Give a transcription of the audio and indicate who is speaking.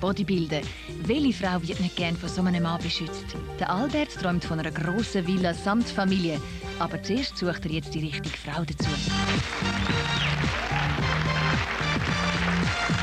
Speaker 1: Bodybuilden. Welche Frau wird nicht gern von so einem Mann beschützt? Der Albert träumt von einer grossen Villa samt Familie. Aber zuerst sucht er jetzt die richtige Frau dazu.